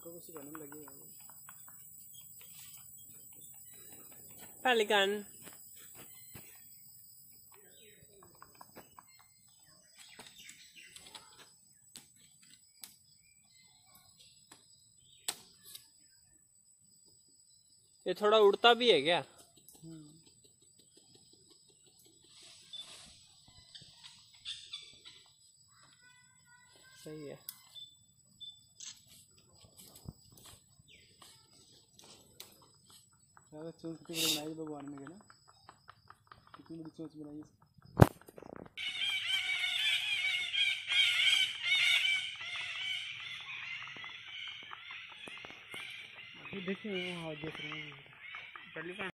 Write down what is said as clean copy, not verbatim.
उनको कुछ बनने लगे Pelican. ये थोड़ा उड़ता भी है क्या? सही है। चोंच कितनी बड़ी बनाई भगवान ने ना, कितनी बड़ी चोंच बनाई। देखिए वहाँ देख रहे हैं।